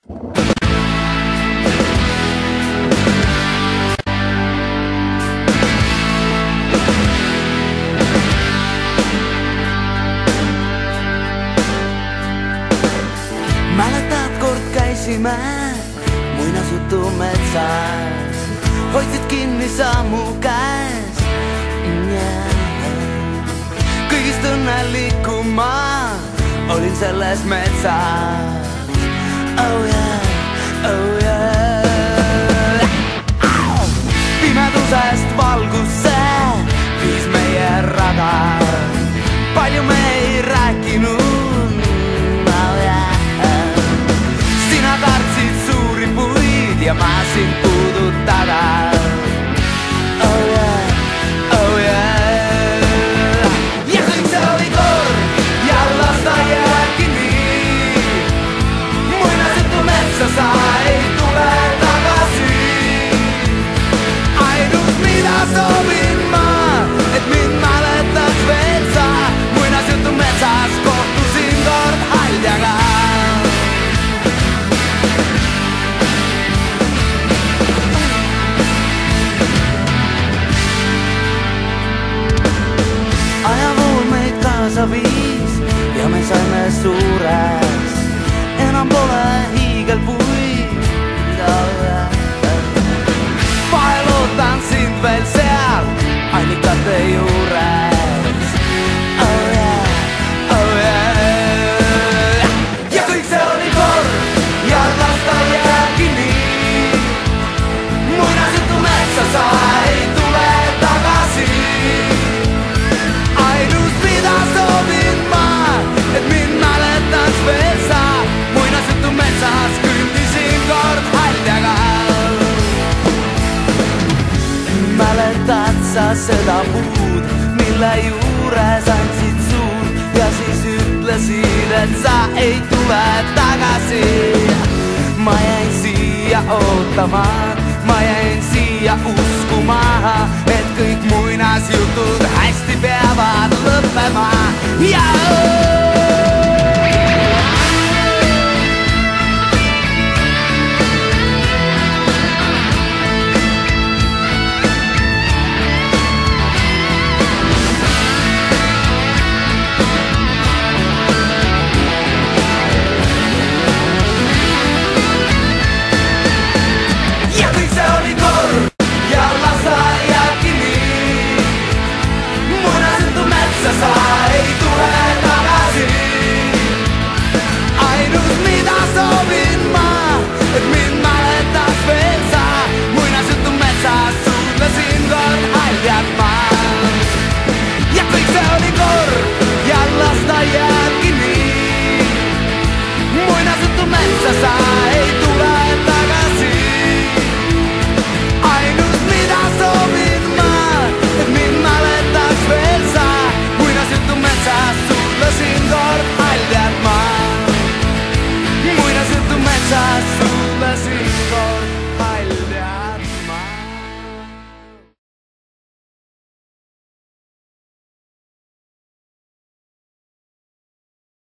Mäletad, kord käisime muinasjutu metsas, hoidsid kinni sa mu käes, kõigist õnnelikum ma olin selles metsas. Oh yeah, oh yeah. Pimedusest valgusse viis meie rada, palju me ei rääkinud. Oh yeah. Sina kartsid suuri puid ja ma sind puudutada. Oh yeah, oh yeah. Ja kõik see oli kord ja lasteaia kinni. Muinasjutu metsa sa ei tule tagasi. Ainus mida soovin ma, et mind mäletaks veel sa. Muinasjutu metsas kohtusin kord Haldjaga. Ajavool meid kaasa viis ja me saime suureks. Enam pole hiigelpuid. Vahel ootan sind veel seal allikate juures. Oh yeah, oh yeah. Ja kõik see oli kord ja lasteaia kinni. Muinasjutu metsa sa ei tule tagasi. Ainus mida soovin ma, et mind mäletaks veel sa. Muinasjutu metsas kõndisin kord Haldjaga. Mäletad sa seda puud, mille juures andsid suud ja siis ütlesid, et sa ei tule tagasi. Ma jäin siia ootama, ma jäin siia uskuma, et kõik muinasjutud hästi peavad lõppema. Ja